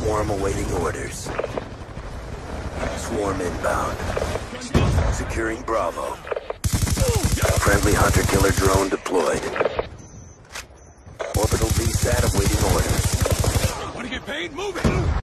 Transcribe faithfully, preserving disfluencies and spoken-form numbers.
Swarm awaiting orders. Swarm inbound. Securing Bravo. Friendly hunter-killer drone deployed. Orbital V SAT awaiting orders. Want to get paid? Move it!